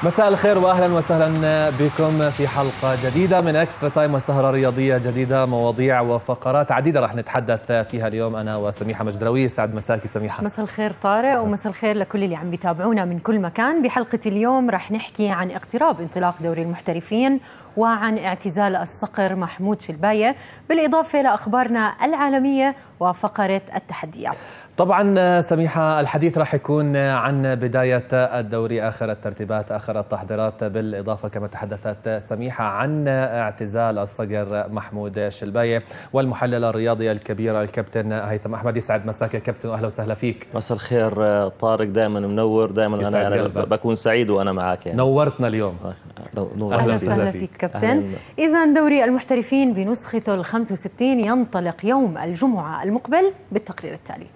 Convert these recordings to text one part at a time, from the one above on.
مساء الخير واهلا وسهلا بكم في حلقه جديده من اكسترا تايم وسهره رياضيه جديده، مواضيع وفقرات عديده راح نتحدث فيها اليوم انا وسميحه مجدروي. يسعد مساكي سميحه. مساء الخير طارق، ومساء الخير لكل اللي عم بيتابعونا من كل مكان. بحلقه اليوم راح نحكي عن اقتراب انطلاق دوري المحترفين وعن اعتزال الصقر محمود شلباية، بالاضافه لاخبارنا العالميه وفقره التحديات. طبعا سميحه الحديث راح يكون عن بدايه الدوري، اخر الترتيبات، اخر التحضيرات، بالاضافه كما تحدثت سميحه عن اعتزال الصقر محمود شلباية والمحلل الرياضي الكبير الكابتن هيثم احمد. يسعد مساك يا كابتن واهلا وسهلا فيك. مساء الخير طارق، دائما منور، دائما انا بكون سعيد وانا معك يعني. نورتنا اليوم. اهلا وسهلا فيك كابتن. اذا دوري المحترفين بنسخته ال65 ينطلق يوم الجمعه المقبل بالتقرير التالي.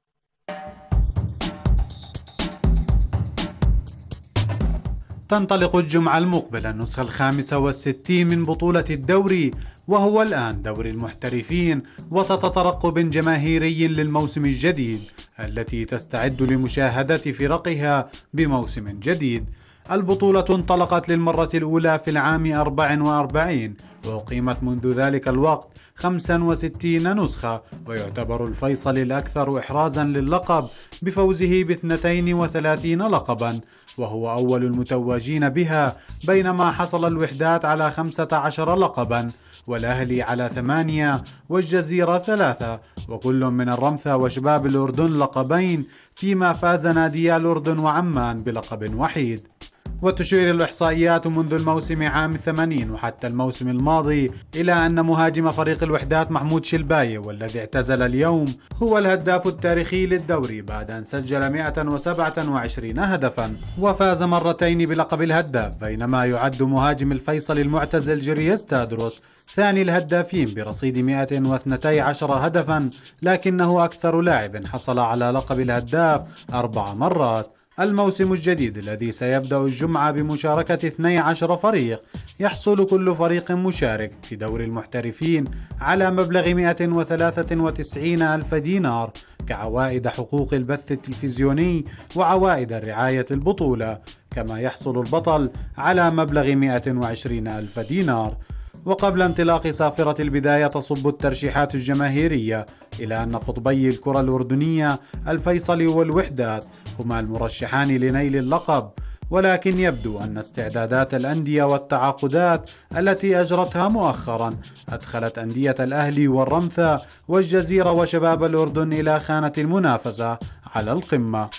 تنطلق الجمعة المقبلة النسخة ال65 من بطولة الدوري، وهو الآن دوري المحترفين، وسط ترقب جماهيري للموسم الجديد التي تستعد لمشاهدة فرقها بموسم جديد. البطولة انطلقت للمرة الأولى في العام 44 وأقيمت منذ ذلك الوقت 65 نسخة، ويعتبر الفيصل الأكثر إحرازا للقب بفوزه ب32 لقبا، وهو أول المتوجين بها، بينما حصل الوحدات على 15 لقبا والأهلي على 8 والجزيرة 3، وكل من الرمثة وشباب الأردن لقبين، فيما فاز نادي الأردن وعمان بلقب وحيد. وتشير الإحصائيات منذ الموسم عام 80 وحتى الموسم الماضي إلى أن مهاجم فريق الوحدات محمود شلباية، والذي اعتزل اليوم، هو الهداف التاريخي للدوري بعد أن سجل 127 هدفا وفاز مرتين بلقب الهداف، بينما يعد مهاجم الفيصل المعتزل جيريس تادروس ثاني الهدافين برصيد 112 هدفا، لكنه أكثر لاعب حصل على لقب الهداف 4 مرات. الموسم الجديد الذي سيبدأ الجمعة بمشاركة 12 فريق، يحصل كل فريق مشارك في دوري المحترفين على مبلغ 193 ألف دينار كعوائد حقوق البث التلفزيوني وعوائد رعاية البطولة، كما يحصل البطل على مبلغ 120 ألف دينار. وقبل انطلاق صافرة البداية تصب الترشيحات الجماهيرية إلى أن قطبي الكرة الأردنية الفيصل والوحدات هما المرشحان لنيل اللقب، ولكن يبدو أن استعدادات الأندية والتعاقدات التي أجرتها مؤخرا أدخلت أندية الأهلي والرمثة والجزيرة وشباب الأردن إلى خانة المنافسة على القمة.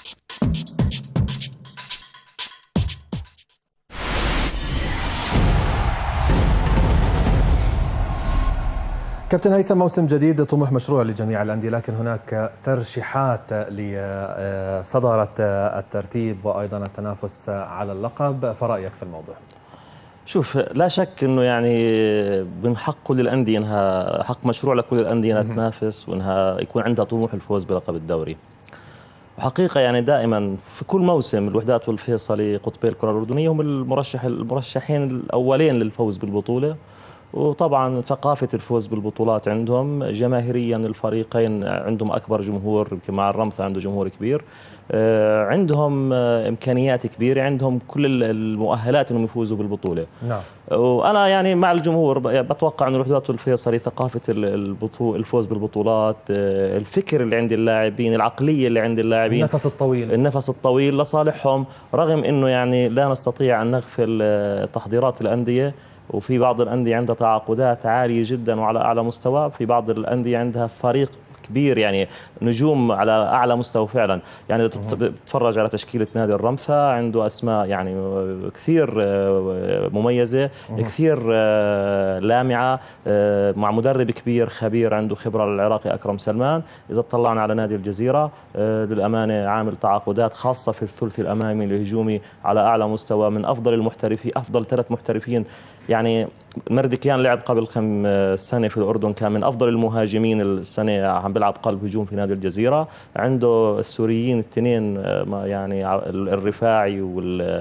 كابتن هيثم، موسم جديد، طموح مشروع لجميع الأندية، لكن هناك ترشيحات لصدارة الترتيب وأيضا التنافس على اللقب، فرأيك في الموضوع؟ شوف، لا شك انه يعني من حق كل الانديه، انها حق مشروع لكل الانديه انها تنافس وانها يكون عندها طموح الفوز بلقب الدوري. وحقيقه يعني دائما في كل موسم الوحدات والفيصلي قطبي الكره الاردنيه هم المرشحين الاولين للفوز بالبطوله. وطبعا ثقافة الفوز بالبطولات عندهم، جماهيريا الفريقين عندهم أكبر جمهور، يمكن مع الرمثة عنده جمهور كبير، عندهم إمكانيات كبيرة، عندهم كل المؤهلات أنهم يفوزوا بالبطولة. نعم. وأنا يعني مع الجمهور بتوقع أن الوحدات والفيصلي ثقافة الفوز بالبطولات، الفكر اللي عند اللاعبين، العقلية اللي عند اللاعبين، النفس الطويل لصالحهم، رغم أنه يعني لا نستطيع أن نغفل تحضيرات الأندية، وفي بعض الأندية عندها تعاقدات عالية جدا وعلى أعلى مستوى، في بعض الأندية عندها فريق كبير يعني نجوم على أعلى مستوى فعلا. يعني تتفرج على تشكيلة نادي الرمثة، عنده أسماء يعني كثير مميزة، كثير لامعة، مع مدرب كبير خبير عنده خبرة، العراقي أكرم سلمان. إذا اطلعنا على نادي الجزيرة، للأمانة عامل تعاقدات خاصة في الثلث الأمامي الهجومي على أعلى مستوى، من أفضل المحترفين، أفضل 3 محترفين. يعني مردكيان لعب قبل كم سنة في الأردن، كان من أفضل المهاجمين السنة، عم بيلعب قلب هجوم في نادي الجزيرة. عنده السوريين الاثنين، يعني الرفاعي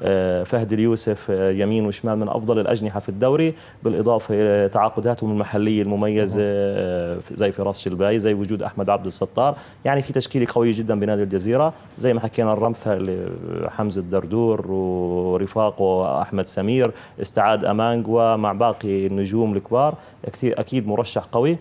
فهد اليوسف يمين وشمال من أفضل الأجنحة في الدوري، بالإضافة إلى تعاقداتهم المحلية المميزة زي فراس شلباي، زي وجود أحمد عبد الستار. يعني في تشكيلة قوية جدا بنادي الجزيرة، زي ما حكينا الرمثة حمزة الدردور ورفاقه أحمد سمير، استعاد أمانجوا مع باقي النجوم الكبار، أكيد مرشح قوي.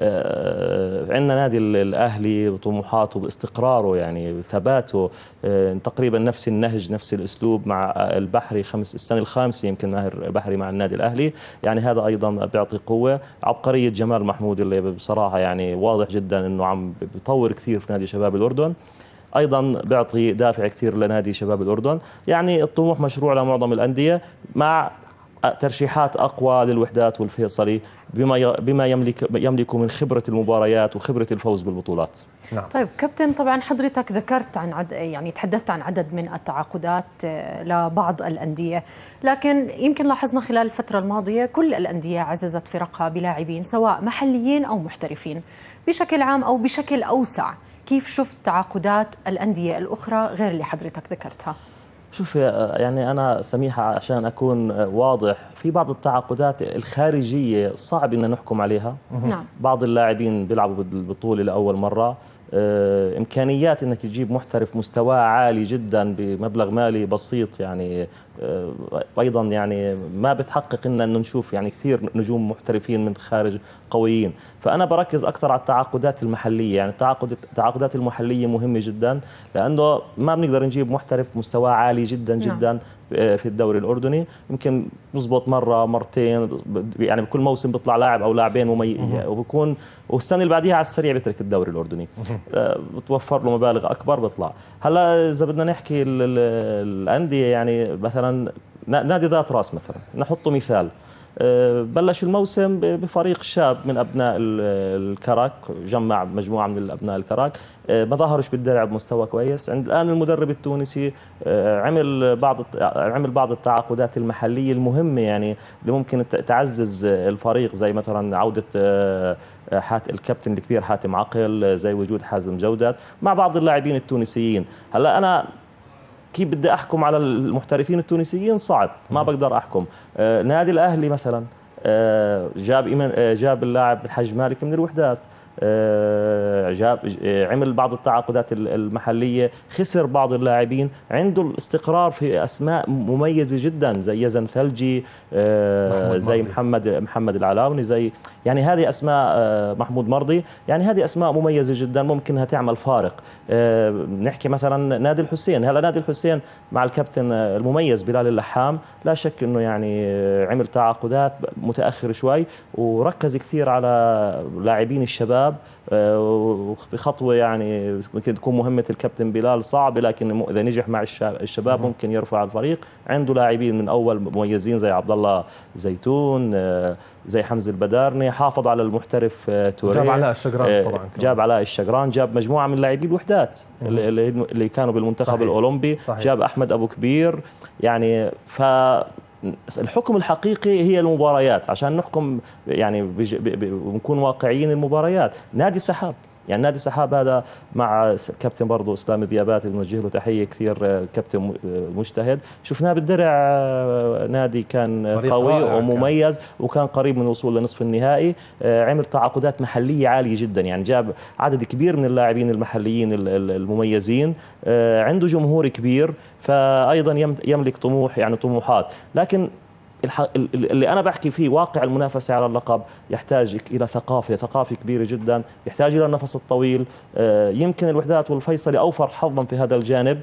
عندنا نادي الأهلي بطموحاته باستقراره، يعني ثباته، تقريبا نفس النهج نفس الأسلوب مع البحري، السنة الخامسة يمكن ماهر البحري مع النادي الأهلي، يعني هذا أيضا بيعطي قوة. عبقرية جمال محمود اللي بصراحة يعني واضح جدا أنه عم بيطور كثير في نادي شباب الأردن، أيضا بيعطي دافع كثير لنادي شباب الأردن. يعني الطموح مشروع لمعظم الأندية مع ترشيحات أقوى للوحدات والفيصلي بما يملك من خبرة المباريات وخبرة الفوز بالبطولات. نعم. طيب كابتن، طبعا حضرتك ذكرت عن يعني تحدثت عن عدد من التعاقدات لبعض الأندية، لكن يمكن لاحظنا خلال الفترة الماضية كل الأندية عززت فرقها بلاعبين سواء محليين أو محترفين. بشكل عام أو بشكل أوسع، كيف شفت تعاقدات الأندية الأخرى غير اللي حضرتك ذكرتها؟ شوف يعني أنا سميحة عشان أكون واضح، في بعض التعاقدات الخارجية صعب إن نحكم عليها. نعم. بعض اللاعبين بيلعبوا بالبطولة لأول مرة، إمكانيات إنك تجيب محترف مستواه عالي جدا بمبلغ مالي بسيط، يعني أيضا يعني ما بتحقق إن نشوف يعني كثير نجوم محترفين من خارج قويين. فأنا بركز أكثر على التعاقدات المحلية، يعني التعاقدات المحلية مهمة جدا، لأنه ما بنقدر نجيب محترف مستواه عالي جدا جدا في الدوري الأردني. يمكن بزبط مرة مرتين، يعني بكل موسم بيطلع لاعب أو لاعبين وبكون، والسنة اللي بعديها على السريع بيترك الدوري الأردني، بتوفر له مبالغ أكبر بيطلع. هلا إذا بدنا نحكي الأندية، يعني مثلا نادي ذات راس مثلا نحطه مثال، بلش الموسم بفريق شاب من أبناء الكرك، جمع مجموعة من الأبناء الكرك، ما ظهرش بالدرع بمستوى كويس. الآن المدرب التونسي عمل بعض التعاقدات المحلية المهمة، يعني اللي ممكن تعزز الفريق، زي مثلا عودة الكابتن الكبير حاتم عقل، زي وجود حازم جودات مع بعض اللاعبين التونسيين. هلا أنا كيف بدي أحكم على المحترفين التونسيين؟ صعب، ما بقدر أحكم. نادي الأهلي مثلا جاب اللاعب الحج مالك من الوحدات، عمل بعض التعاقدات المحلية، خسر بعض اللاعبين، عنده الاستقرار في أسماء مميزة جدا زي يزن ثلجي، زي محمد العلاوني، زي يعني هذه أسماء محمود مرضي، يعني هذه أسماء مميزة جدا ممكنها تعمل فارق. نحكي مثلا نادي الحسين، هلا نادي الحسين مع الكابتن المميز بلال اللحام لا شك أنه يعني عمل تعاقدات متأخر شوي، وركز كثير على لاعبين الشباب بخطوة يعني ممكن تكون مهمة الكابتن بلال صعبة، لكن إذا نجح مع الشباب ممكن يرفع الفريق. عنده لاعبين من أول مميزين زي عبد الله زيتون، زي حمزة البدارني، حافظ على المحترف توريه، جاب علاء الشجران طبعا، جاب علاء الشجران، جاب مجموعة من لاعبي الوحدات اللي كانوا بالمنتخب صحيح. الأولمبي صحيح. جاب أحمد أبو كبير، يعني الحكم الحقيقي هي المباريات عشان نحكم، يعني ونكون واقعيين. المباريات نادي السحاب، يعني نادي السحاب هذا مع كابتن برضو اسلام ذيابات بنوجه له تحيه كثير، كابتن مجتهد، شفناه بالدرع نادي كان قوي ومميز وكان قريب من الوصول لنصف النهائي. عمل تعاقدات محليه عاليه جدا، يعني جاب عدد كبير من اللاعبين المحليين المميزين، عنده جمهور كبير، فايضا يملك طموح، يعني طموحات. لكن اللي أنا بحكي فيه واقع المنافسة على اللقب يحتاج إلى ثقافة كبيرة جدا، يحتاج إلى النفس الطويل. يمكن الوحدات والفيصلي أوفر حظا في هذا الجانب،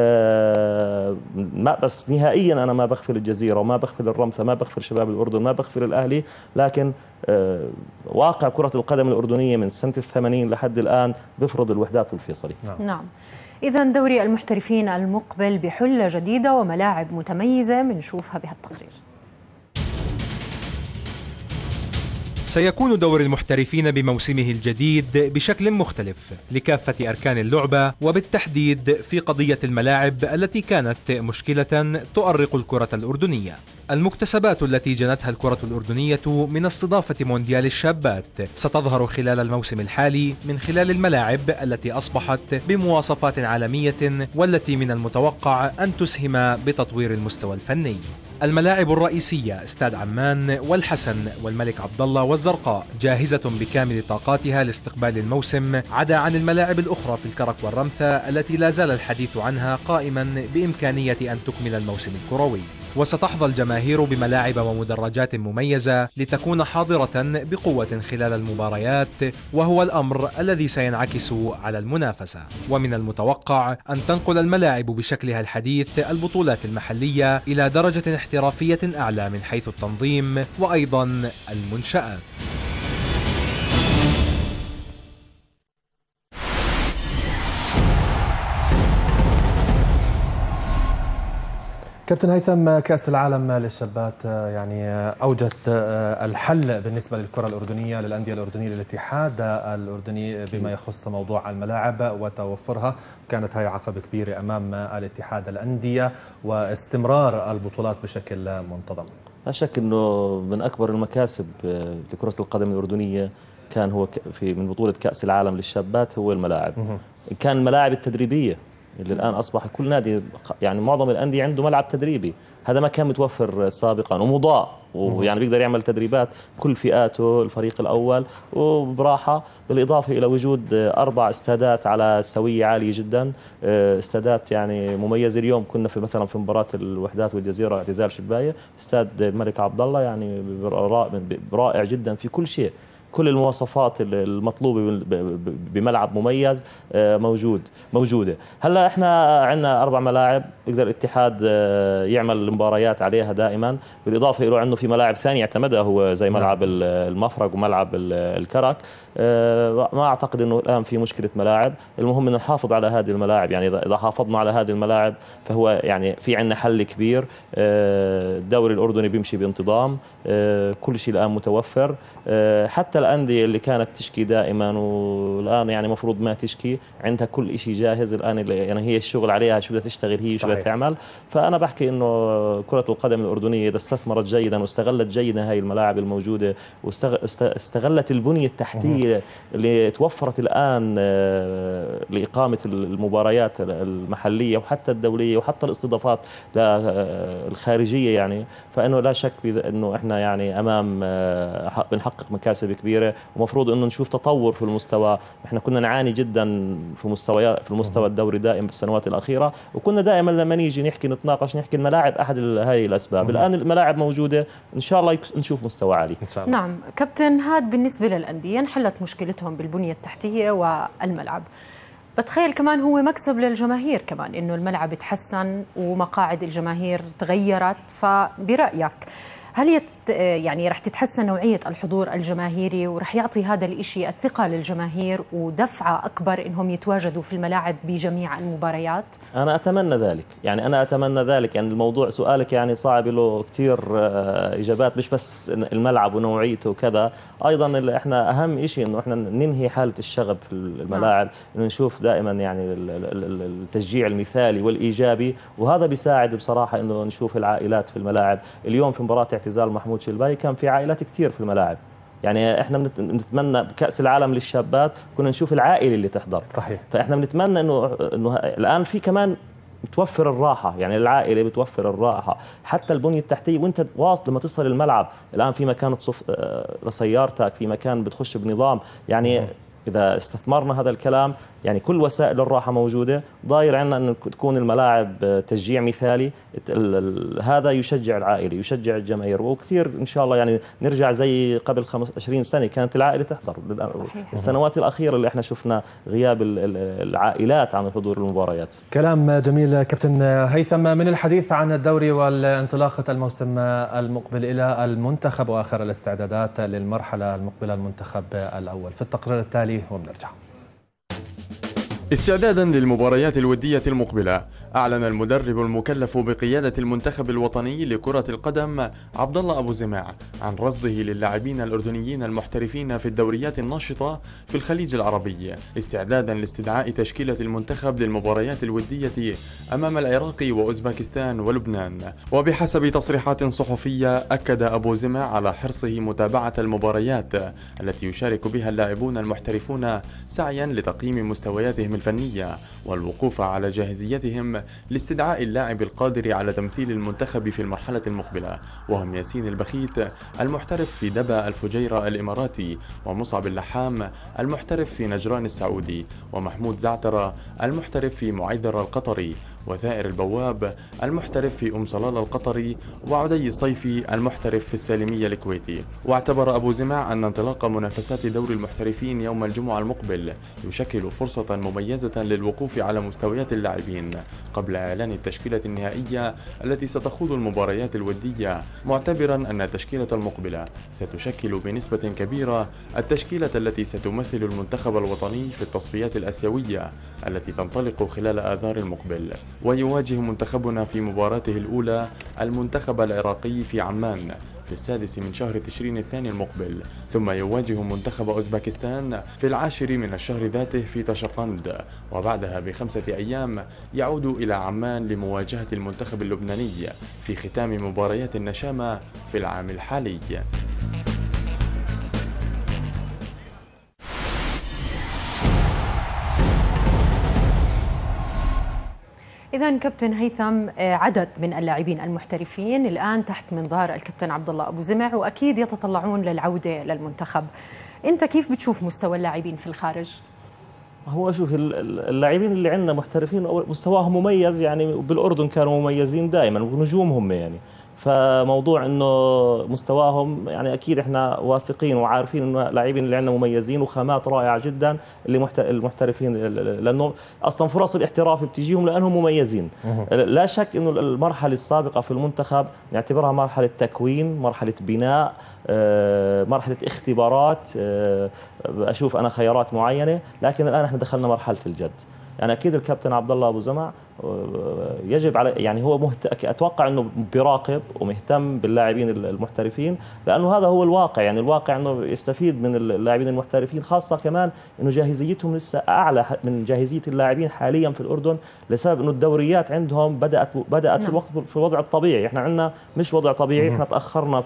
ما بس نهائيا أنا ما بغفل الجزيرة وما بغفل الرمثة، ما بغفل شباب الأردن، ما بغفل الأهلي، لكن واقع كرة القدم الأردنية من سنة 80 لحد الآن بفرض الوحدات والفيصلي. نعم. إذا دوري المحترفين المقبل بحلة جديدة وملاعب متميزة بنشوفها بهالتقرير. سيكون دور المحترفين بموسمه الجديد بشكل مختلف لكافة أركان اللعبة، وبالتحديد في قضية الملاعب التي كانت مشكلة تؤرق الكرة الأردنية. المكتسبات التي جنتها الكرة الأردنية من استضافة مونديال الشابات ستظهر خلال الموسم الحالي من خلال الملاعب التي أصبحت بمواصفات عالمية، والتي من المتوقع أن تسهم بتطوير المستوى الفني. الملاعب الرئيسية استاد عمان والحسن والملك عبدالله والزرقاء جاهزة بكامل طاقاتها لاستقبال الموسم، عدا عن الملاعب الأخرى في الكرك والرمثة التي لا زال الحديث عنها قائما بإمكانية أن تكمل الموسم الكروي. وستحظى الجماهير بملاعب ومدرجات مميزة لتكون حاضرة بقوة خلال المباريات، وهو الأمر الذي سينعكس على المنافسة. ومن المتوقع أن تنقل الملاعب بشكلها الحديث البطولات المحلية إلى درجة احترافية أعلى من حيث التنظيم وأيضا المنشآت. كابتن هيثم، كأس العالم للشابات يعني أوجد الحل بالنسبة للكرة الأردنية للأندية الأردنية للاتحاد الأردني بما يخص موضوع الملاعب وتوفرها. كانت هاي عقبة كبيرة أمام الاتحاد الأندية واستمرار البطولات بشكل منتظم. لا شك أنه من أكبر المكاسب لكرة القدم الأردنية كان هو من بطولة كأس العالم للشابات هو الملاعب. كان الملاعب التدريبية اللي الآن أصبح كل نادي، يعني معظم الأندية عنده ملعب تدريبي، هذا ما كان متوفر سابقا ومضاء، ويعني بيقدر يعمل تدريبات كل فئاته الفريق الأول وبراحة، بالإضافة إلى وجود 4 استادات على سوية عالية جدا، استادات يعني مميزة. اليوم كنا في مثلا في مباراة الوحدات والجزيرة اعتزال شباية، استاد الملك عبدالله يعني رائع جدا في كل شيء، كل المواصفات المطلوبة بملعب مميز موجودة. هلا احنا عندنا 4 ملاعب يقدر الاتحاد يعمل المباريات عليها دائما، بالاضافه الى انه في ملاعب ثانيه اعتمدها هو زي ملعب المفرق وملعب الكرك. ما اعتقد انه الان في مشكله ملاعب، المهم ان نحافظ على هذه الملاعب. يعني اذا حافظنا على هذه الملاعب فهو يعني في عندنا حل كبير. الدوري الاردني بيمشي بانتظام، كل شيء الان متوفر. حتى الانديه اللي كانت تشكي دائما والان يعني مفروض ما تشكي، عندها كل شيء جاهز الان، يعني هي الشغل عليها شو بدها تشتغل هي شو بدها تعمل. فانا بحكي انه كره القدم الاردنيه اذا استثمرت جيدا واستغلت جيدا هاي الملاعب الموجوده واستغلت البنيه التحتيه اللي توفرت الآن لإقامة المباريات المحلية وحتى الدولية وحتى الاستضافات الخارجية، يعني فإنه لا شك إنه إحنا يعني أمام بنحقق مكاسب كبيرة، ومفروض إنه نشوف تطور في المستوى. إحنا كنا نعاني جدا في المستوى الدوري دائما في السنوات الأخيرة، وكنا دائما لما نيجي نحكي نتناقش نحكي الملاعب أحد هاي الأسباب. الآن الملاعب موجودة، إن شاء الله نشوف مستوى عالي. نعم كابتن، هذا بالنسبة للأندية انحلت مشكلتهم بالبنية التحتية والملعب. بتخيل كمان هو مكسب للجماهير كمان، إنه الملعب تحسن ومقاعد الجماهير تغيرت. فبرأيك هل يعني رح تتحسن نوعية الحضور الجماهيري ورح يعطي هذا الإشي الثقة للجماهير ودفعة أكبر إنهم يتواجدوا في الملاعب بجميع المباريات؟ أنا أتمنى ذلك، يعني أنا أتمنى ذلك. يعني الموضوع سؤالك يعني صعب له كثير إجابات، مش بس الملعب ونوعيته وكذا، أيضا إحنا أهم إشي إنه إحنا ننهي حالة الشغب في الملاعب، إنه نشوف دائما يعني التشجيع المثالي والإيجابي، وهذا بيساعد بصراحة إنه نشوف العائلات في الملاعب. اليوم في مباراة اعتزال محمود شلباي كان في عائلات كثير في الملاعب، يعني احنا بنتمنى بكأس العالم للشابات كنا نشوف العائلة اللي تحضر. صحيح. فاحنا بنتمنى انه الان في كمان بتوفر الراحة، يعني العائلة بتوفر الراحة، حتى البنية التحتية وانت واصل لما تصل الملعب. الان في مكان لسيارتك، في مكان بتخش بنظام، يعني إذا استثمرنا هذا الكلام يعني كل وسائل الراحة موجودة. ضاير عنا أن تكون الملاعب تشجيع مثالي، هذا يشجع العائلة يشجع الجماهير، وكثير إن شاء الله يعني نرجع زي قبل 20 سنة كانت العائلة تحضر. صحيح. السنوات الأخيرة اللي احنا شفنا غياب العائلات عن حضور المباريات. كلام جميل كابتن هيثم. من الحديث عن الدوري والانطلاقة الموسم المقبل إلى المنتخب وآخر الاستعدادات للمرحلة المقبلة المنتخب الأول في التقرير التالي وبنرجع. استعدادا للمباريات الودية المقبلة، أعلن المدرب المكلف بقيادة المنتخب الوطني لكرة القدم عبد الله أبو زمع عن رصده للاعبين الأردنيين المحترفين في الدوريات الناشطة في الخليج العربي، استعدادا لاستدعاء تشكيلة المنتخب للمباريات الودية أمام العراق وأوزباكستان ولبنان. وبحسب تصريحات صحفية، أكد أبو زمع على حرصه متابعة المباريات التي يشارك بها اللاعبون المحترفون سعيا لتقييم مستوياتهم الفنية والوقوف على جاهزيتهم لاستدعاء اللاعب القادر على تمثيل المنتخب في المرحلة المقبلة، وهم ياسين البخيت المحترف في دبا الفجيرة الإماراتي، ومصعب اللحام المحترف في نجران السعودي، ومحمود زعترة المحترف في معيدر القطري، وثائر البواب المحترف في أم صلال القطري، وعدي الصيفي المحترف في السالمية الكويتي. واعتبر أبو زمع أن انطلاق منافسات دوري المحترفين يوم الجمعة المقبل يشكل فرصة مميزة للوقوف على مستويات اللاعبين قبل إعلان التشكيلة النهائية التي ستخوض المباريات الودية، معتبرا أن التشكيلة المقبلة ستشكل بنسبة كبيرة التشكيلة التي ستمثل المنتخب الوطني في التصفيات الآسيوية التي تنطلق خلال آذار المقبل. ويواجه منتخبنا في مباراته الأولى المنتخب العراقي في عمان في 6 من شهر تشرين الثاني المقبل، ثم يواجه منتخب أوزباكستان في 10 من الشهر ذاته في تاشقند، وبعدها ب5 أيام يعود إلى عمان لمواجهة المنتخب اللبناني في ختام مباريات النشامة في العام الحالي. إذا كابتن هيثم، عدد من اللاعبين المحترفين الآن تحت منظار الكابتن عبد الله أبو زمع، وأكيد يتطلعون للعودة للمنتخب. أنت كيف بتشوف مستوى اللاعبين في الخارج؟ هو شوف، اللاعبين اللي عندنا محترفين مستواهم مميز، يعني بالأردن كانوا مميزين دائما ونجومهم، يعني فموضوع انه مستواهم يعني اكيد احنا واثقين وعارفين انه اللاعبين اللي عندنا مميزين وخامات رائعه جدا اللي المحترفين، لانه اصلا فرص الاحتراف بتجيهم لانهم مميزين. لا شك انه المرحله السابقه في المنتخب نعتبرها مرحله تكوين، مرحله بناء، مرحله اختبارات، اشوف انا خيارات معينه، لكن الان احنا دخلنا مرحله الجد. يعني اكيد الكابتن عبد الله ابو زمع يجب على، يعني هو اتوقع انه بيراقب ومهتم باللاعبين المحترفين، لانه هذا هو الواقع. يعني الواقع انه يستفيد من اللاعبين المحترفين، خاصه كمان انه جاهزيتهم لسه اعلى من جاهزيه اللاعبين حاليا في الاردن، لسبب انه الدوريات عندهم بدات في الوقت في الوضع الطبيعي. احنا عندنا مش وضع طبيعي، احنا تاخرنا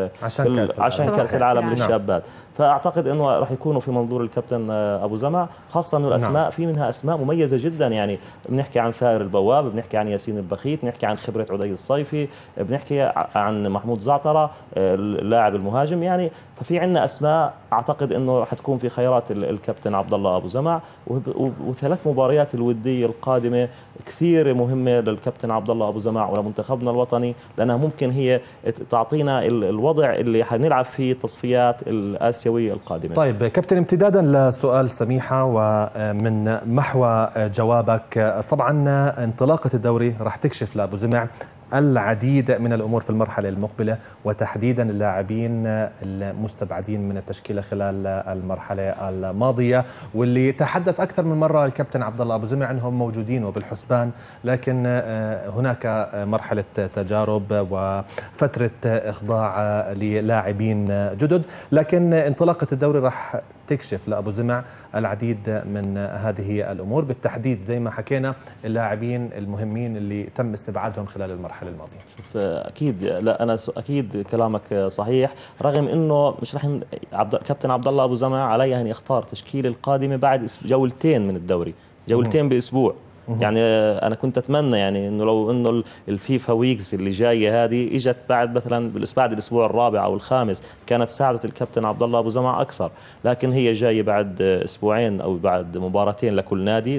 عشان كاس العالم للشابات. فاعتقد انه راح يكونوا في منظور الكابتن ابو زمع، خاصه انه الاسماء في منها اسماء مميزه جدا. يعني بنحكي عن ثائر البواب، بنحكي عن ياسين البخيت، بنحكي عن خبره عدي الصيفي، بنحكي عن محمود زعترة اللاعب المهاجم. يعني ففي عندنا اسماء اعتقد انه حتكون في خيارات الكابتن عبد الله ابو زمع. وثلاث مباريات الوديه القادمه كثير مهمه للكابتن عبد الله ابو زمع ولمنتخبنا الوطني، لانها ممكن هي تعطينا الوضع اللي حنلعب فيه التصفيات الاسيويه القادمه. طيب كابتن، امتدادا لسؤال سميحه ومن محور جوابك، طبعا انطلاقه الدوري راح تكشف لابو زمع العديد من الأمور في المرحلة المقبلة، وتحديدا اللاعبين المستبعدين من التشكيلة خلال المرحلة الماضية، واللي تحدث أكثر من مرة الكابتن عبد الله أبو زمع أنهم موجودين وبالحسبان، لكن هناك مرحلة تجارب وفترة إخضاع للاعبين جدد. لكن انطلاقة الدوري راح تكشف لأبو زمع العديد من هذه الأمور، بالتحديد زي ما حكينا اللاعبين المهمين اللي تم استبعادهم خلال المرحلة الماضية. شوف أكيد، لا أنا أكيد كلامك صحيح، رغم إنه مش رح كابتن عبد الله أبو زمع عليه أن يختار تشكيل القادمة بعد جولتين من الدوري، جولتين بأسبوع. يعني انا كنت اتمنى يعني انه لو انه الفيفا ويكس اللي جايه هذه اجت بعد مثلا بعد الاسبوع الرابع او الخامس، كانت ساعدت الكابتن عبد الله ابو زمع اكثر، لكن هي جايه بعد اسبوعين او بعد مباراتين لكل نادي،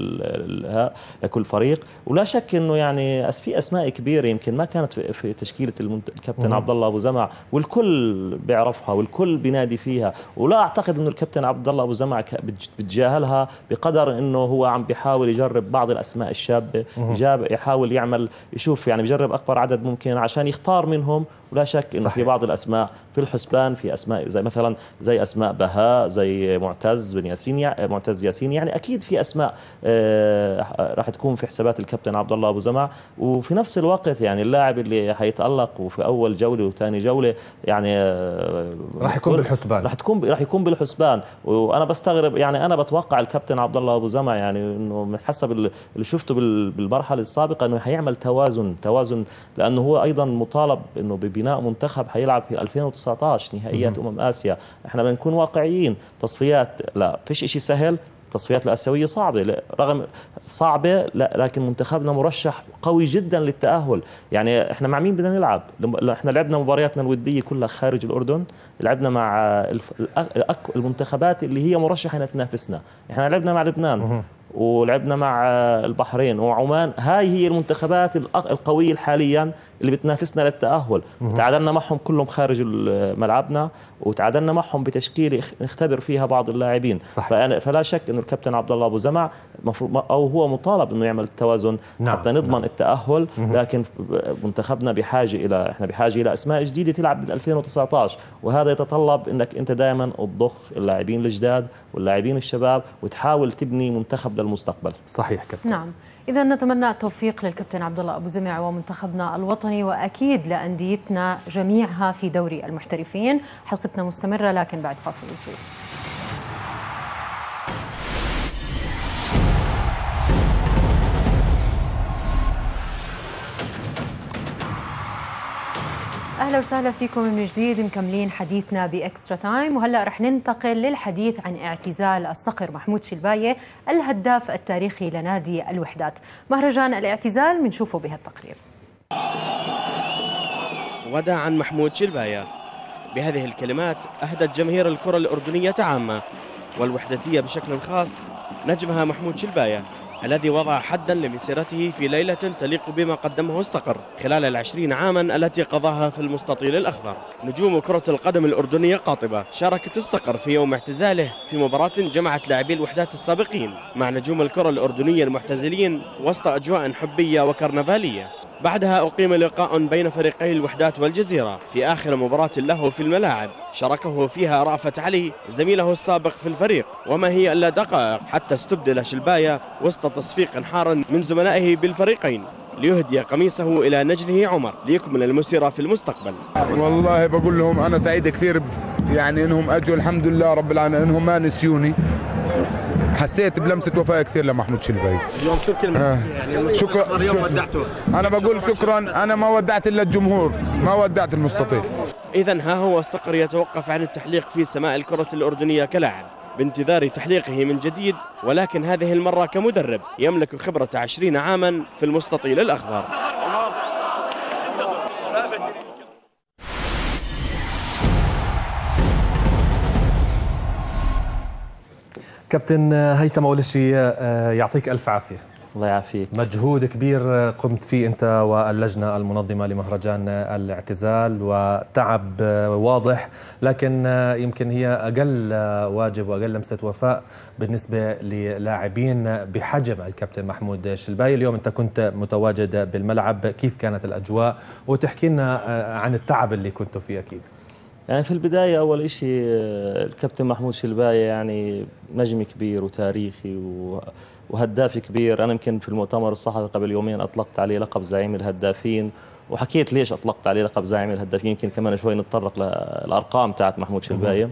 لكل فريق. ولا شك انه يعني في اسماء كبيره يمكن ما كانت في تشكيله الكابتن عبد الله ابو زمع، والكل بيعرفها والكل بينادي فيها. ولا اعتقد انه الكابتن عبد الله ابو زمع بتجاهلها بقدر انه هو عم بيحاول يجرب بعض الاسماء الشابه، يحاول يعمل يشوف يعني بجرب اكبر عدد ممكن عشان يختار منهم. ولا شك انه في بعض الاسماء في الحسبان، في اسماء زي مثلا زي اسماء بهاء، زي معتز بن ياسين، معتز ياسين، يعني اكيد في اسماء راح تكون في حسابات الكابتن عبد الله ابو زمع. وفي نفس الوقت يعني اللاعب اللي حيتالق وفي اول جوله وثاني جوله يعني راح يكون بالحسبان، راح يكون بالحسبان. وانا بستغرب يعني انا بتوقع الكابتن عبد الله ابو زمع يعني انه من حسب اللي شفته بالمرحله السابقه انه حيعمل توازن، لانه هو ايضا مطالب انه ببناء منتخب حيلعب في 2019 نهائيات اسيا. احنا بنكون واقعيين، تصفيات لا فيش شيء سهل، التصفيات الآسيوية صعبة، رغم صعبة لا لكن منتخبنا مرشح قوي جدا للتأهل. يعني احنا مع مين بدنا نلعب؟ احنا لعبنا مبارياتنا الودية كلها خارج الأردن، لعبنا مع المنتخبات اللي هي مرشحة انها تنافسنا. احنا لعبنا مع لبنان ولعبنا مع البحرين وعمان، هاي هي المنتخبات القوية حاليا اللي بتنافسنا للتأهل. تعادلنا معهم كلهم خارج ملعبنا، وتعادلنا معهم بتشكيله نختبر فيها بعض اللاعبين. فلا شك انه الكابتن عبد الله ابو زمع او هو مطالب انه يعمل التوازن حتى نضمن التأهل. لكن منتخبنا احنا بحاجه الى اسماء جديده تلعب بال 2019، وهذا يتطلب انك انت دائما تضخ اللاعبين الجداد واللاعبين الشباب وتحاول تبني منتخب للمستقبل. صحيح كابتن. نعم، إذا نتمنى التوفيق للكابتن عبد الله أبو زمع ومنتخبنا الوطني، وأكيد لأنديتنا جميعها في دوري المحترفين. حلقتنا مستمرة لكن بعد فاصل صغير. أهلا وسهلا فيكم من جديد، مكملين حديثنا بإكسترا تايم، وهلأ رح ننتقل للحديث عن اعتزال الصقر محمود شلباية الهداف التاريخي لنادي الوحدات. مهرجان الاعتزال بنشوفه بهالتقرير. وداعا محمود شلباية، بهذه الكلمات أهدت جماهير الكرة الأردنية عامة والوحدتية بشكل خاص نجمها محمود شلباية، الذي وضع حدا لمسيرته في ليلة تليق بما قدمه الصقر خلال 20 عاما التي قضاها في المستطيل الأخضر. نجوم كرة القدم الأردنية قاطبة شاركت الصقر في يوم اعتزاله في مباراة جمعت لاعبي الوحدات السابقين مع نجوم الكرة الأردنية المعتزلين وسط أجواء حبية وكرنفالية. بعدها أقيم لقاء بين فريقي الوحدات والجزيرة في آخر مباراة له في الملاعب شاركه فيها رأفت علي زميله السابق في الفريق، وما هي إلا دقائق حتى استبدل شلباية وسط تصفيق حار من زملائه بالفريقين ليهدي قميصه إلى نجله عمر ليكمل المسيرة في المستقبل. والله بقول لهم أنا سعيد كثير يعني إنهم أجوا، الحمد لله رب العالمين إنهم ما نسيوني. حسيت بلمسة وفاء كثير لمحمود شلباية. اليوم شو الكلمة يعني شكرا اليوم ودعته؟ أنا بقول شكرا، أنا ما ودعت إلا الجمهور، ما ودعت المستطيل. إذن ها هو الصقر يتوقف عن التحليق في سماء الكرة الأردنية كلاعب بانتظار تحليقه من جديد، ولكن هذه المرة كمدرب يملك خبرة 20 عاما في المستطيل الأخضر. كابتن هيثم، أول شيء يعطيك ألف عافية. الله يعافيك. مجهود كبير قمت فيه أنت واللجنة المنظمة لمهرجان الاعتزال، وتعب واضح، لكن يمكن هي أقل واجب وأقل لمسة وفاء بالنسبة للاعبين بحجم الكابتن محمود شلباية. اليوم أنت كنت متواجد بالملعب، كيف كانت الأجواء؟ وتحكي لنا عن التعب اللي كنتوا فيه. أكيد يعني في البداية أول شيء الكابتن محمود شلباية يعني نجم كبير وتاريخي وهداف كبير. أنا يمكن في المؤتمر الصحفي قبل يومين أطلقت عليه لقب زعيم الهدافين، وحكيت ليش أطلقت عليه لقب زعيم الهدافين. يمكن كمان شوي نتطرق للأرقام تاعت محمود شلباية.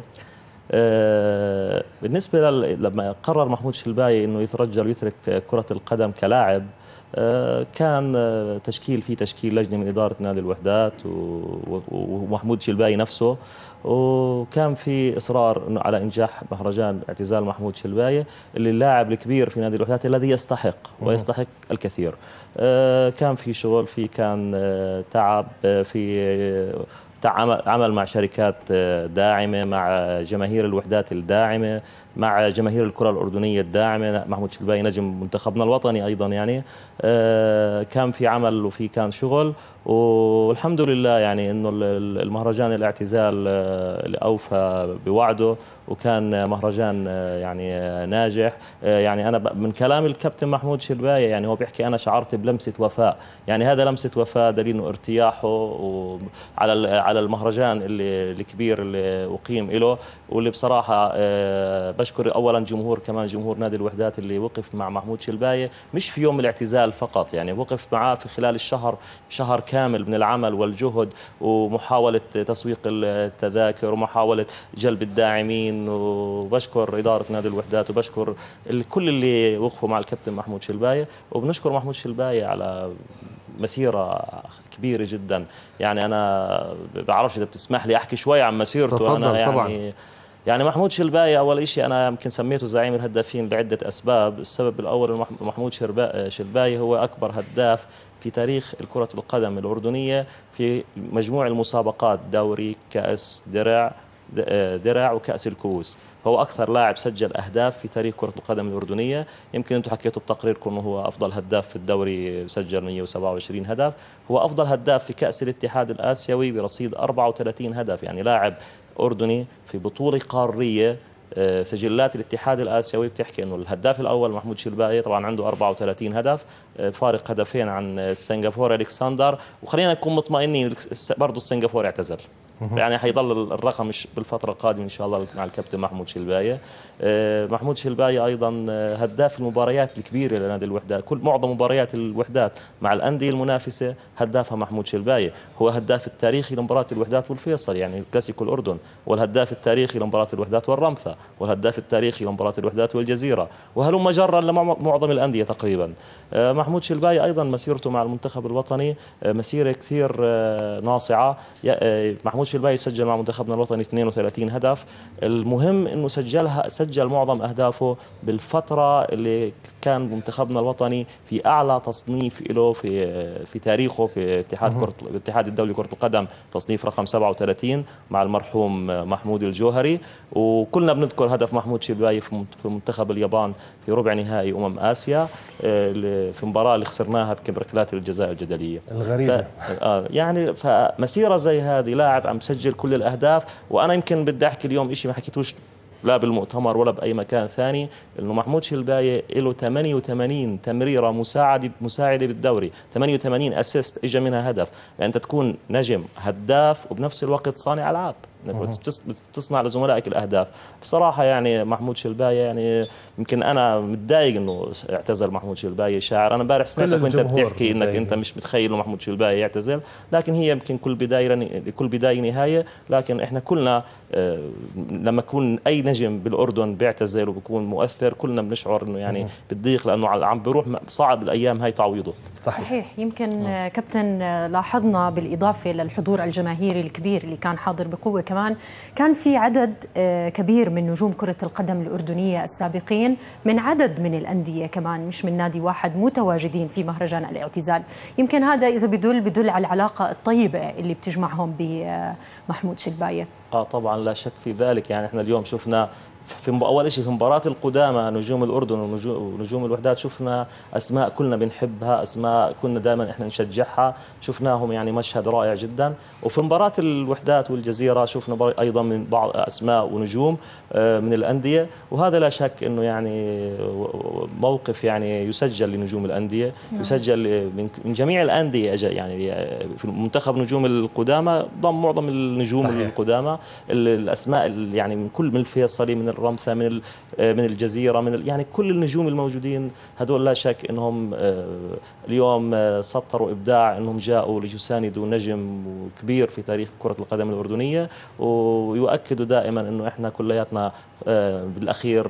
بالنسبة لما قرر محمود شلباية إنه يترجل ويترك كرة القدم كلاعب، كان في تشكيل لجنة من إدارة نادي الوحدات ومحمود شلباية نفسه، وكان في إصرار على إنجاح مهرجان اعتزال محمود شلباية اللي اللاعب الكبير في نادي الوحدات الذي يستحق ويستحق الكثير. كان في شغل، كان تعب، في عمل مع شركات داعمة، مع جماهير الوحدات الداعمة، مع جماهير الكرة الأردنية الداعمة. محمود شلباي نجم منتخبنا الوطني أيضا، يعني كان في عمل وفي كان شغل، والحمد لله يعني انه المهرجان الاعتزال اللي اوفى بوعده وكان مهرجان يعني ناجح. يعني انا من كلام الكابتن محمود شلباي يعني هو بيحكي انا شعرت بلمسه وفاء، يعني هذا لمسه وفاء دليل انه ارتياحه على المهرجان الكبير اللي اقيم له، واللي بصراحه بشكر اولا جمهور كمان جمهور نادي الوحدات اللي وقف مع محمود شلباي مش في يوم الاعتزال فقط، يعني وقف معاه في خلال شهر كامل من العمل والجهد ومحاولة تسويق التذاكر ومحاولة جلب الداعمين. وبشكر إدارة نادي الوحدات وبشكر كل اللي وقفوا مع الكابتن محمود شلباي، وبنشكر محمود شلباي على مسيرة كبيرة جدا. يعني أنا بعرفش إذا بتسمح لي أحكي شوي عن مسيرته. أنا يعني طبعا. يعني محمود شلباي أول شيء أنا يمكن سميته زعيم الهدافين لعدة أسباب. السبب الأول محمود شلباي هو أكبر هداف في تاريخ كرة القدم الأردنية في مجموع المسابقات، دوري، كأس، درع وكأس الكؤوس. هو أكثر لاعب سجل أهداف في تاريخ كرة القدم الأردنية. يمكن أنتم حكيتوا بتقريركم أنه هو أفضل هداف في الدوري، سجل 127 هدف. هو أفضل هداف في كأس الاتحاد الآسيوي برصيد 34 هدف. يعني لاعب أردني في بطولة قارية. سجلات الاتحاد الآسيوي بتحكي أنه الهداف الأول محمود شلباي طبعا عنده 34 هدف، فارق هدفين عن السنغافوري ألكسندر. وخلينا نكون مطمئنين برضه السنغافوري اعتزل، يعني حيضل الرقم مش بالفترة القادمة إن شاء الله مع الكابتن محمود شلباي. محمود شلباي أيضا هداف المباريات الكبيرة لنادي الوحدات، معظم مباريات الوحدات مع الأندية المنافسة هدافها محمود شلباي. هو هداف التاريخي لمباراة الوحدات والفيصل، يعني كلاسيكو الأردن، والهداف التاريخي لمباراة الوحدات والرمثة، والهداف التاريخي لمباراة الوحدات والجزيرة، وهلم جرا لمعظم الأندية تقريبا. محمود شلباي أيضا مسيرته مع المنتخب الوطني مسيرة كثير ناصعة. محمود شلباي سجل مع منتخبنا الوطني 32 هدف. المهم انه سجل معظم اهدافه بالفتره اللي كان منتخبنا الوطني في اعلى تصنيف له في تاريخه في الاتحاد الدولي لكره القدم، تصنيف رقم 37 مع المرحوم محمود الجوهري. وكلنا بنذكر هدف محمود شلباي في منتخب اليابان في ربع نهائي اسيا، في مباراه اللي خسرناها بركلات الجزاء الجدليه الغريبه. يعني فمسيره زي هذه، لاعب عم سجل كل الأهداف. وأنا يمكن بدي أحكي اليوم إشي ما حكيتوش لا بالمؤتمر ولا بأي مكان ثاني، إنه محمود شلباي له 88 تمريرة مساعدة بالدوري، 88 أسيست إجا منها هدف. يعني أنت تكون نجم هداف وبنفس الوقت صانع ألعاب، بتصنع لزملائك الأهداف. بصراحة يعني محمود شلباي يعني يمكن أنا متضايق إنه اعتزل محمود شلباي. شاعر أنا امبارح سمعتك وأنت بتحكي إنك أنت مش متخيل إنه محمود شلباي يعتزل، لكن هي يمكن لكل بداية نهاية. لكن إحنا كلنا لما يكون أي نجم بالأردن بيعتزل وبكون مؤثر كلنا بنشعر إنه يعني بتضيق، لأنه عم بيروح صعب الأيام هاي تعويضه. صحيح. يمكن كابتن لاحظنا بالإضافة للحضور الجماهيري الكبير اللي كان حاضر بقوة، كمان كان في عدد كبير من نجوم كرة القدم الأردنية السابقين من عدد من الأندية، كمان مش من نادي واحد، متواجدين في مهرجان الاعتزال. يمكن هذا إذا بدل على العلاقة الطيبة اللي بتجمعهم بمحمود شلباي. طبعا لا شك في ذلك. يعني احنا اليوم شفنا أول شيء في مباراة القدامى نجوم الأردن ونجوم الوحدات، شفنا أسماء كلنا بنحبها، أسماء كنا دائما إحنا نشجعها، شفناهم يعني مشهد رائع جدا. وفي مباراة الوحدات والجزيرة شفنا أيضا من بعض أسماء ونجوم من الأندية، وهذا لا شك إنه يعني موقف يعني يسجل لنجوم الأندية، يسجل من جميع الأندية. يعني في منتخب نجوم القدامى ضم معظم النجوم القدامى، الأسماء يعني من الفيصلي، من الرمثة، من الجزيرة، يعني كل النجوم الموجودين هذول لا شك انهم اليوم سطروا ابداع، انهم جاءوا ليساندوا نجم كبير في تاريخ كرة القدم الأردنية، ويؤكدوا دائما انه احنا كلياتنا بالاخير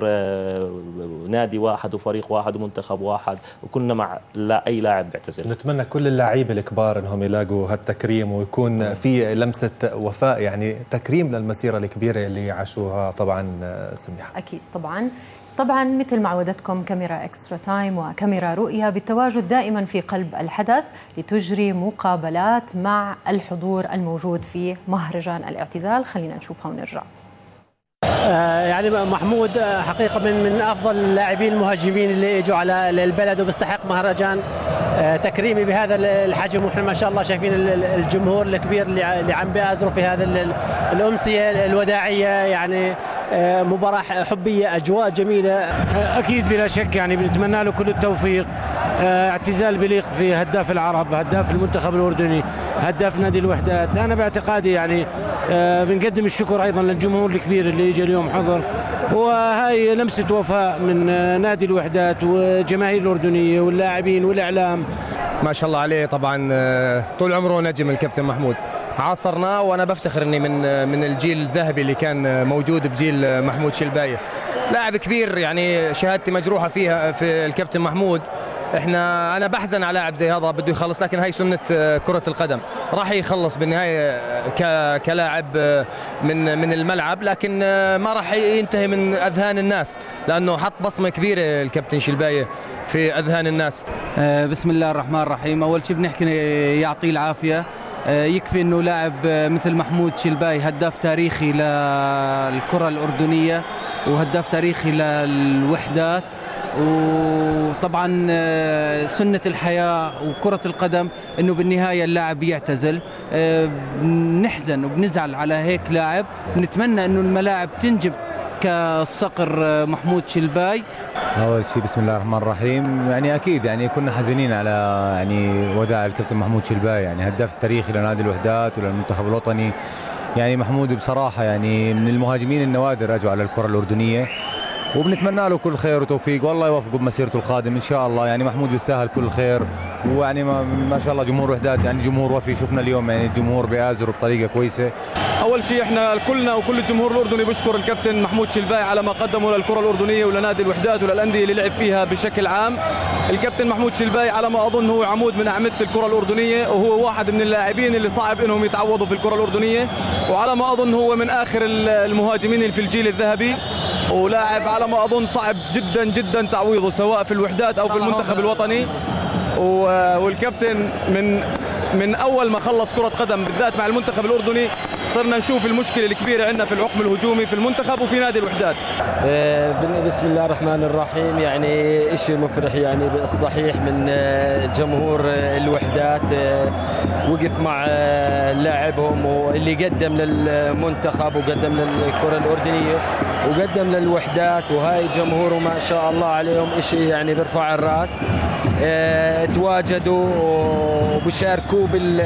نادي واحد وفريق واحد ومنتخب واحد، وكنا مع اي لاعب بيعتزل. نتمنى كل اللاعبين الكبار انهم يلاقوا هالتكريم ويكون في لمسة وفاء، يعني تكريم للمسيرة الكبيرة اللي عاشوها طبعا سميحة. أكيد طبعا مثل ما عودتكم كاميرا إكسترا تايم وكاميرا رؤيا بالتواجد دائما في قلب الحدث لتجري مقابلات مع الحضور الموجود في مهرجان الاعتزال. خلينا نشوفها ونرجع. يعني محمود حقيقة من أفضل اللاعبين المهاجمين اللي اجوا على البلد وبيستحق مهرجان تكريمي بهذا الحجم. ونحن ما شاء الله شايفين الجمهور الكبير اللي عم بيأزروا في هذا الأمسية الوداعية، يعني مباراة حبية، أجواء جميلة. أكيد بلا شك يعني بنتمنى له كل التوفيق. اعتزال بليق في هداف العرب، هداف المنتخب الأردني، هداف نادي الوحدات. أنا باعتقادي يعني بنقدم الشكر أيضا للجمهور الكبير اللي اجى اليوم حضر، وهاي لمسة وفاء من نادي الوحدات وجماهير الأردنية واللاعبين والإعلام. ما شاء الله عليه، طبعا طول عمره نجم الكابتن محمود، عاصرناه وانا بفتخر اني من الجيل الذهبي اللي كان موجود بجيل محمود شلباية. لاعب كبير، يعني شهادتي مجروحه فيها في الكابتن محمود. انا بحزن على لاعب زي هذا بده يخلص، لكن هاي سنه كره القدم، راح يخلص بالنهايه كلاعب من الملعب، لكن ما راح ينتهي من اذهان الناس، لانه حط بصمه كبيره الكابتن شلباية في اذهان الناس. بسم الله الرحمن الرحيم. اول شيء بنحكي يعطيه العافيه. يكفي انه لاعب مثل محمود شلباية هداف تاريخي للكره الاردنيه وهداف تاريخي للوحدات، وطبعا سنة الحياة وكرة القدم انه بالنهاية اللاعب يعتزل. نحزن وبنزعل على هيك لاعب، ونتمنى انه الملاعب تنجب كالصقر محمود شلباي. اول شيء بسم الله الرحمن الرحيم، يعني اكيد يعني كنا حزينين على يعني وداع الكابتن محمود شلباي، يعني هداف التاريخي لنادي الوحدات وللمنتخب الوطني. يعني محمود بصراحة يعني من المهاجمين النوادر اجوا على الكرة الأردنية، وبنتمنى له كل خير وتوفيق، والله يوفقه بمسيرته القادم ان شاء الله. يعني محمود بيستاهل كل خير، ويعني ما شاء الله جمهور وحدات يعني جمهور وفي، شفنا اليوم يعني الجمهور بيآزر بطريقه كويسه. اول شيء احنا كلنا وكل الجمهور الاردني بيشكر الكابتن محمود شلباي على ما قدمه للكره الاردنيه ولنادي الوحدات وللانديه اللي لعب فيها بشكل عام. الكابتن محمود شلباي على ما اظن هو عمود من اعمده الكره الاردنيه، وهو واحد من اللاعبين اللي صعب انهم يتعوضوا في الكره الاردنيه، وعلى ما اظن هو من اخر المهاجمين اللي في الجيل الذهبي، ولاعب على ما اظن صعب جدا جدا تعويضه سواء في الوحدات او في المنتخب الوطني. والكابتن من اول ما خلص كره قدم بالذات مع المنتخب الاردني صرنا نشوف المشكله الكبيره عندنا في العقم الهجومي في المنتخب وفي نادي الوحدات. بسم الله الرحمن الرحيم. يعني شيء مفرح يعني بالصحيح من جمهور الوحدات، وقف مع لاعبهم واللي قدم للمنتخب وقدم للكره الاردنيه وقدم للوحدات، وهاي جمهوره ما شاء الله عليهم شيء يعني بيرفع الراس. تواجدوا وبشاركوا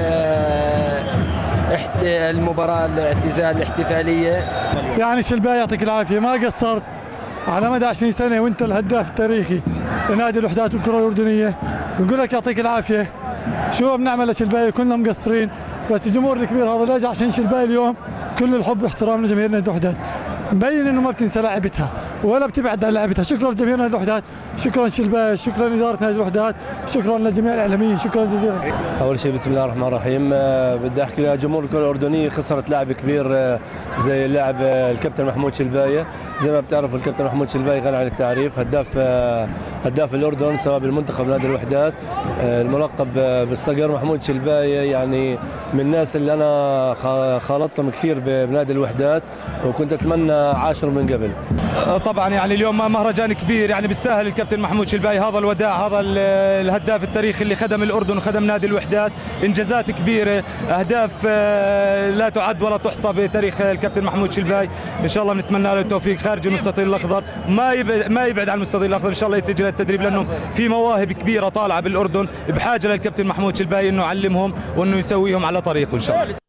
المباراة الاعتزال الاحتفالية. يعني شلباي يعطيك العافية، ما قصرت على مدى 20 سنة وانت الهداف التاريخي لنادي الوحدات والكرة الأردنية، بنقول لك يعطيك العافية. شو بنعمل لشلباي؟ كنا مقصرين، بس الجمهور الكبير هذا اللي اجى عشان شلباي اليوم كل الحب واحترام لجماهير نادي الوحدات، مبين انه ما بتنسى لاعبتها ولا بتبعد عن لاعبتها. شكرا لجماهير نادي الوحدات، شكرا شلباي، شكرا لاداره نادي الوحدات، شكرا لجميع الاعلاميين، شكرا جزيلا. اول شيء بسم الله الرحمن الرحيم، بدي احكي لجمهور الكره الاردنيه خسرت لاعب كبير زي اللاعب الكابتن محمود شلباية. زي ما بتعرفوا الكابتن محمود شلباية غني عن التعريف، هداف الاردن سواء بالمنتخب نادي الوحدات، الملقب بالصقر. محمود شلباية يعني من الناس اللي انا خالطتهم كثير بنادي الوحدات، وكنت اتمنى عاشر من قبل. طبعا يعني اليوم مهرجان كبير، يعني بيستاهل الكابتن محمود شلباية هذا الوداع، هذا الهداف التاريخي اللي خدم الأردن وخدم نادي الوحدات. إنجازات كبيرة، أهداف لا تعد ولا تحصى بتاريخ الكابتن محمود شلباية. إن شاء الله بنتمنى له التوفيق خارج المستطيل الأخضر، ما يبعد عن المستطيل الأخضر، إن شاء الله يتجه للتدريب، لأنه في مواهب كبيرة طالعة بالأردن بحاجة للكابتن محمود شلباية إنه يعلمهم وإنه يسويهم على طريقه إن شاء الله.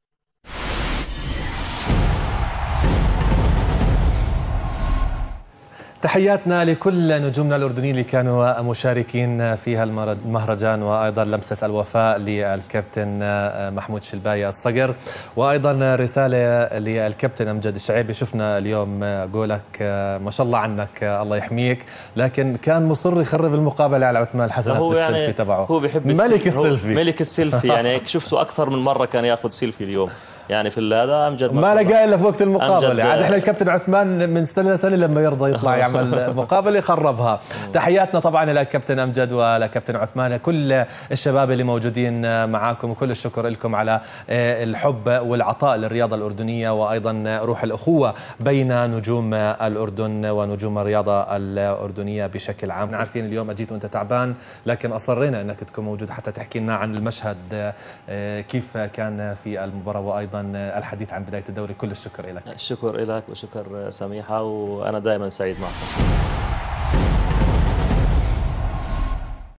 تحياتنا لكل نجومنا الأردنيين اللي كانوا مشاركين في هالمهرجان، وأيضا لمسة الوفاء للكابتن محمود شلباية الصقر، وأيضا رسالة للكابتن أمجد الشعيبي. شفنا اليوم قولك ما شاء الله عنك الله يحميك، لكن كان مصر يخرب المقابلة على عثمان الحسنات بالسيلفي يعني تبعه. هو بيحب ملك السيلفي، ملك السيلفي. يعني شفته أكثر من مرة كان ياخذ سيلفي اليوم. يعني في هذا امجد ما لقى الا في وقت المقابله. عاد احنا الكابتن عثمان من سنه لسنه لما يرضى يطلع يعمل مقابله يخربها. تحياتنا طبعا لكابتن امجد ولكابتن عثمان، كل الشباب اللي موجودين معاكم، وكل الشكر لكم على الحب والعطاء للرياضه الاردنيه، وايضا روح الاخوه بين نجوم الاردن ونجوم الرياضه الاردنيه بشكل عام. عارفين اليوم اجيت وانت تعبان، لكن اصرينا انك تكون موجود حتى تحكي لنا عن المشهد كيف كان في المباراه، وايضا الحديث عن بدايه الدوري. كل الشكر لك. الشكر لك وشكر سميحه، وانا دائما سعيد معكم.